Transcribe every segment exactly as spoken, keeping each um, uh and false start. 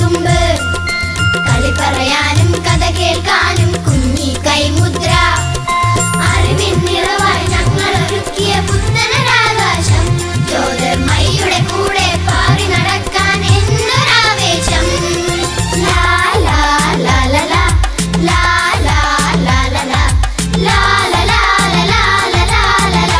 തുമ്പ് കളി പറയാനും കഥ കേൾക്കാനും കുഞ്ഞി കൈമുദ്ര അറിവിൻ നിറവായി ഞങ്ങൾ ഒരുക്കിയ പുത്തനൊരാകാശം ജ്യോതിർമയുടെ കൂടെ പാറി നടക്കാൻ എന്തൊരാവേശം ലാ ലാ ലാ ലാ ലാ ലാ ലാ ലാ ലാ ലാ ലാ ലാ ലാ ലാ ലാ ലാ ലാ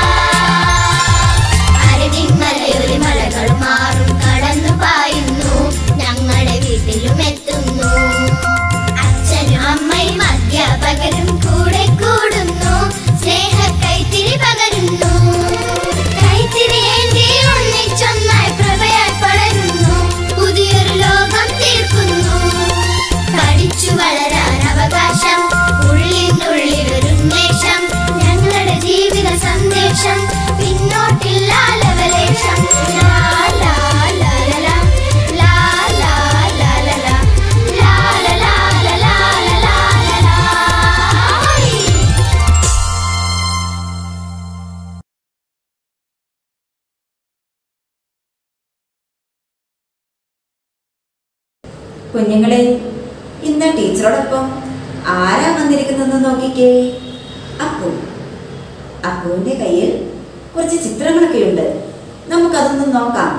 അറിവിൻ മലയൊരു മലകൾ മാറും കടന്നു പായുന്നു ഞങ്ങളുടെ വീട്ടിലും എത്തുന്നു അച്ഛനും അമ്മയും അധ്യാപകരും കൂടെ കൂടുന്നു സ്നേഹ കൈത്തിരി പകരുന്നു കൈത്തിരി ഏന്തി ഒന്നിച്ചൊന്നായി പ്രഭയായി പടരുന്നു പുതിയൊരു ലോകം തീർക്കുന്നു പഠിച്ചു വളരാൻ അവകാശം ഉള്ളിനുള്ളിലൊരുന്മേഷം ഞങ്ങളുടെ ജീവിത സന്ദേശം പിന്നോട്ടില്ല ലവലേശം ലാ ലാ ലാ ലാ ലാ ലാ ലാ ലാ ലാ ലാ ലാ ലാ ലാ ലാ ലാ ലാ കുഞ്ഞുങ്ങളെ, ഇന്ന് ടീച്ചറോടൊപ്പം ആരാ വന്നിരിക്കുന്നതെന്ന് നോക്കിക്കേ. അപ്പു. അപ്പുവിന്റെ കയ്യിൽ കുറച്ച് ചിത്രങ്ങളൊക്കെ ഉണ്ട്. നമുക്കതൊന്ന് നോക്കാം.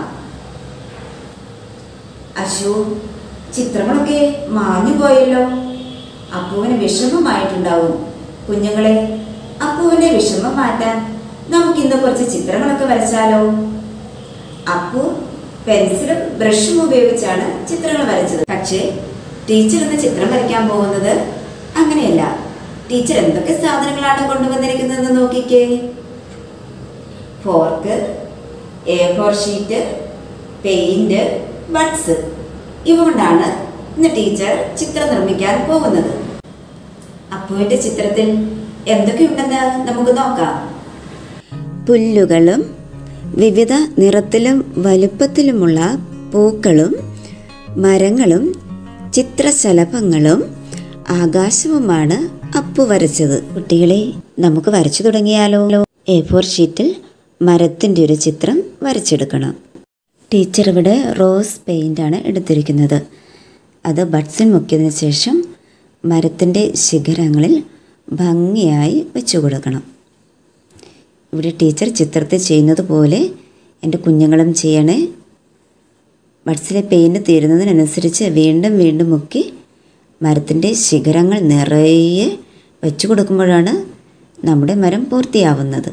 അശു, ചിത്രങ്ങളൊക്കെ മാഞ്ഞു പോയല്ലോ. അപ്പുവിന് വിഷമമായിട്ടുണ്ടാവും. കുഞ്ഞുങ്ങളെ, അപ്പുവിന്റെ വിഷമം മാറ്റാൻ നമുക്കിന്ന് കുറച്ച് ചിത്രങ്ങളൊക്കെ വരച്ചാലോ? അപ്പു പെൻസിലും ബ്രഷും ഉപയോഗിച്ചാണ് ചിത്രങ്ങൾ വരച്ചത്. പക്ഷേ ടീച്ചർ ഇന്ന് ചിത്രം വരയ്ക്കാൻ പോകുന്നത് അങ്ങനെയല്ല. ടീച്ചർ എന്തൊക്കെ സാധനങ്ങളാണ് കൊണ്ടുവന്നിരിക്കുന്നതെന്ന് നോക്കിക്കേ. Fork, A four sheet, paint, buds, ഇവ കൊണ്ടാണ് ഇന്ന് ടീച്ചർ ചിത്രം നിർമ്മിക്കാൻ പോകുന്നത്. അപ്പുവിന്റെ ചിത്രത്തിൽ എന്തൊക്കെയുണ്ടെന്ന് നമുക്ക് നോക്കാം. പുല്ലുകളും വിവിധ നിറത്തിലും വലുപ്പത്തിലുമുള്ള പൂക്കളും മരങ്ങളും ചിത്രശലഭങ്ങളും ആകാശവുമാണ് അപ്പു വരച്ചത്. കുട്ടികളെ, നമുക്ക് വരച്ചു തുടങ്ങിയാലോ? എ ഫോർ ഷീറ്റിൽ മരത്തിൻ്റെ ഒരു ചിത്രം വരച്ചെടുക്കണം. ടീച്ചർ ഇവിടെ റോസ് പെയിൻ്റാണ് എടുത്തിരിക്കുന്നത്. അത് ബഡ്സിൽ മുക്കിയതിന് ശേഷം മരത്തിൻ്റെ ശിഖരങ്ങളിൽ ഭംഗിയായി വെച്ചു കൊടുക്കണം. ഇവിടെ ടീച്ചർ ചിത്രത്തിൽ ചെയ്യുന്നത് പോലെ എൻ്റെ കുഞ്ഞുങ്ങളും ചെയ്യണേ. ബഡ്സിലെ പെയിൻറ് തീരുന്നതിനനുസരിച്ച് വീണ്ടും വീണ്ടും മുക്കി മരത്തിൻ്റെ ശിഖരങ്ങൾ നിറയെ വെച്ചു കൊടുക്കുമ്പോഴാണ് നമ്മുടെ മരം പൂർത്തിയാവുന്നത്.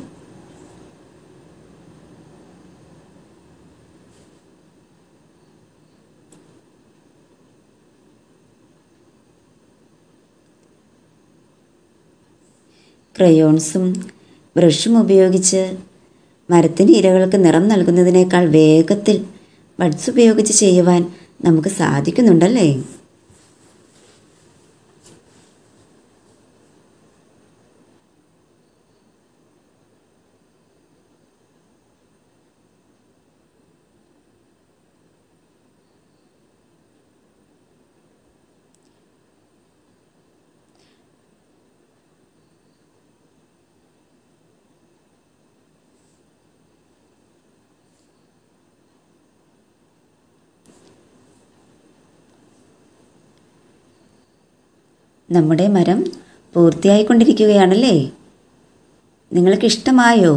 ക്രയോൺസും ബ്രഷും ഉപയോഗിച്ച് മരത്തിൻ്റെ ഇലകൾക്ക് നിറം നൽകുന്നതിനേക്കാൾ വേഗത്തിൽ ബഡ്സ് ഉപയോഗിച്ച് ചെയ്യുവാൻ നമുക്ക് സാധിക്കുന്നുണ്ടല്ലേ? നമ്മുടെ മരം പൂർത്തിയായിക്കൊണ്ടിരിക്കുകയാണല്ലേ? നിങ്ങൾക്ക് ഇഷ്ടമായോ?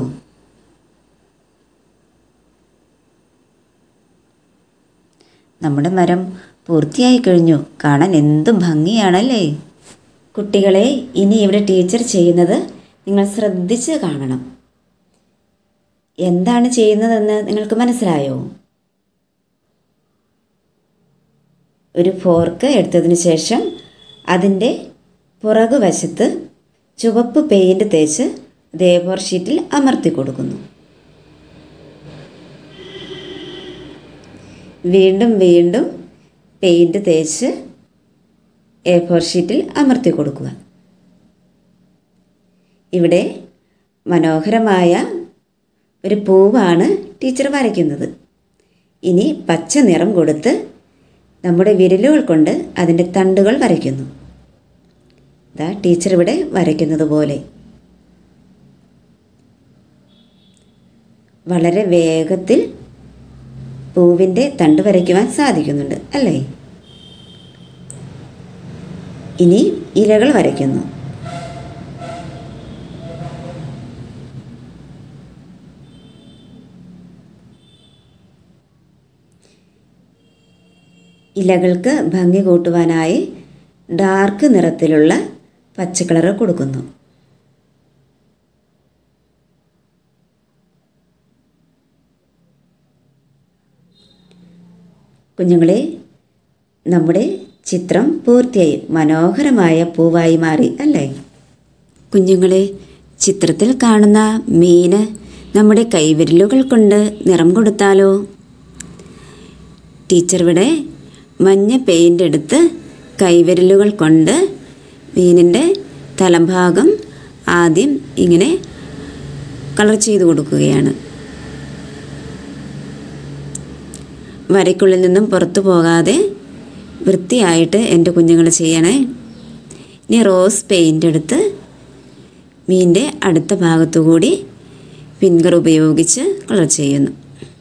നമ്മുടെ മരം പൂർത്തിയായി കഴിഞ്ഞു. കാണാൻ എന്തും ഭംഗിയാണല്ലേ? കുട്ടികളെ, ഇനി ഇവിടെ ടീച്ചർ ചെയ്യുന്നത് നിങ്ങൾ ശ്രദ്ധിച്ച് കാണണം. എന്താണ് ചെയ്യുന്നതെന്ന് നിങ്ങൾക്ക് മനസ്സിലായോ? ഒരു ഫോർക്ക് എടുത്തതിന് ശേഷം അതിൻ്റെ പുറകുവശത്ത് ചുവപ്പ് പെയിൻറ് തേച്ച് എ ഫോർ ഷീറ്റിൽ അമർത്തി കൊടുക്കുന്നു. വീണ്ടും വീണ്ടും പെയിൻറ് തേച്ച് എ ഫോർ ഷീറ്റിൽ അമർത്തി കൊടുക്കുക. ഇവിടെ മനോഹരമായ ഒരു പൂവാണ് ടീച്ചർ വരയ്ക്കുന്നത്. ഇനി പച്ച നിറം കൊടുത്ത് നമ്മുടെ വിരലുകൾ കൊണ്ട് അതിൻ്റെ തണ്ടുകൾ വരയ്ക്കുന്നു. ഇതാ ടീച്ചർ ഇവിടെ വരയ്ക്കുന്നത് പോലെ. വളരെ വേഗത്തിൽ പൂവിൻ്റെ തണ്ട് വരയ്ക്കുവാൻ സാധിക്കുന്നുണ്ട് അല്ലേ? ഇനി ഇലകൾ വരയ്ക്കുന്നു. ഇലകൾക്ക് ഭംഗി കൂട്ടുവാനായി ഡാർക്ക് നിറത്തിലുള്ള പച്ചക്കളർ കൊടുക്കുന്നു. കുഞ്ഞുങ്ങളെ, നമ്മുടെ ചിത്രം പൂർത്തിയായി. മനോഹരമായ പൂവായി മാറി അല്ലേ? കുഞ്ഞുങ്ങളെ, ചിത്രത്തിൽ കാണുന്ന മീന് നമ്മുടെ കൈവിരലുകൾ കൊണ്ട് നിറം കൊടുത്താലോ? ടീച്ചർ ഇവിടെ മഞ്ഞ പെയിൻ്റ് എടുത്ത് കൈവിരലുകൾ കൊണ്ട് മീനിൻ്റെ തലഭാഗം ആദ്യം ഇങ്ങനെ കളർ ചെയ്ത് കൊടുക്കുകയാണ്. വരയ്ക്കുള്ളിൽ നിന്നും പുറത്തു പോകാതെ വൃത്തിയായിട്ട് എൻ്റെ കുഞ്ഞുങ്ങൾ ചെയ്യണേ. ഇനി റോസ് പെയിൻ്റ് എടുത്ത് മീനിൻ്റെ അടുത്ത ഭാഗത്തുകൂടി ഫിംഗർ ഉപയോഗിച്ച് കളർ ചെയ്യുന്നു.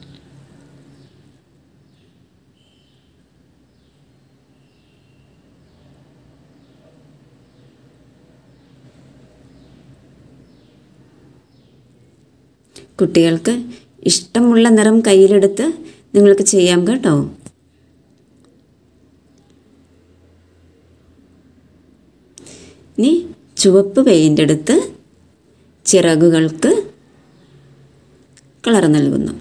കുട്ടികൾക്ക് ഇഷ്ടമുള്ള നിറം കയ്യിലെടുത്ത് നിങ്ങൾക്ക് ചെയ്യാം കേട്ടോ. ഇനി ചുവപ്പ് പെയിൻ്റ് എടുത്ത് ചിറകുകൾക്ക് കളർ നൽകുന്നു.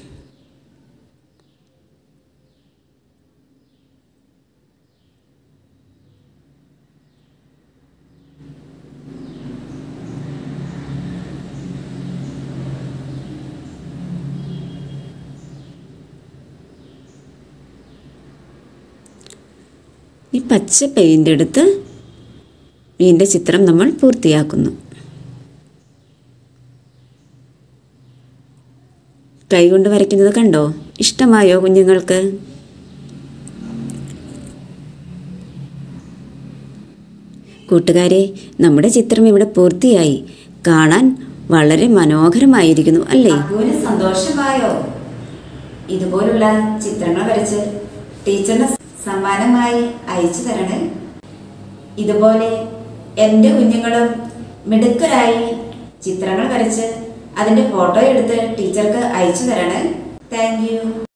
ഈ പച്ച പെയിൻ്റ് എടുത്ത് മീനിൻ്റെ ചിത്രം നമ്മൾ പൂർത്തിയാക്കുന്നു. കൈകൊണ്ട് വരയ്ക്കുന്നത് കണ്ടോ? ഇഷ്ടമായോ കുഞ്ഞുങ്ങൾക്ക്? കൂട്ടുകാരെ, നമ്മുടെ ചിത്രം ഇവിടെ പൂർത്തിയായി. കാണാൻ വളരെ മനോഹരമായിരിക്കുന്നു അല്ലേ? സന്തോഷമായോ? ഇതുപോലുള്ള ചിത്രങ്ങൾ വരച്ച് ടീച്ചറിന് സമ്മാനമായി അയച്ചു തരണേ. ഇതുപോലെ എൻ്റെ കുഞ്ഞുങ്ങളും മിടുക്കരായി ചിത്രങ്ങൾ വരച്ച് അതിൻ്റെ ഫോട്ടോ എടുത്ത് ടീച്ചർക്ക് അയച്ചു തരണേ. Thank U.